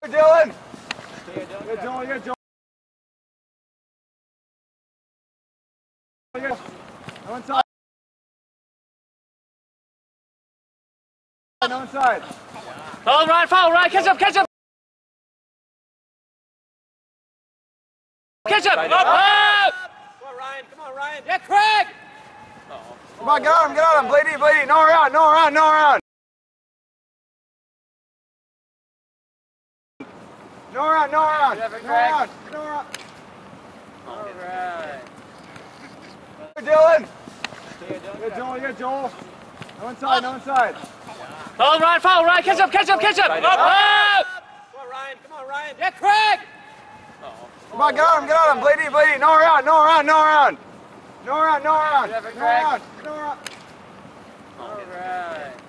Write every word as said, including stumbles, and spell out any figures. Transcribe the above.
Good, Dylan. Good, Joel. Good, Joel. Good. No inside. No inside. Follow, Ryan, follow, Ryan, catch up, catch up! Catch up! Up! Up! Come on, Ryan, come on, Ryan! Yeah, Craig! Uh-oh. Come on, get on him, get on him, Blady, Blady, no around, no around, no around! No around, no around, no around, no around! All right. Good, Dylan. Good, Joel, good, Joel. No inside, no inside. Follow, Ryan, follow, Ryan, catch up, catch up, catch up! Up! Up! Come on, Ryan, come on, Ryan! Yeah, Craig! Uh-oh. Come on, get on him, get on him, Blady, Blady, no around, no around, no around! No around, no around, no around, no around! All right.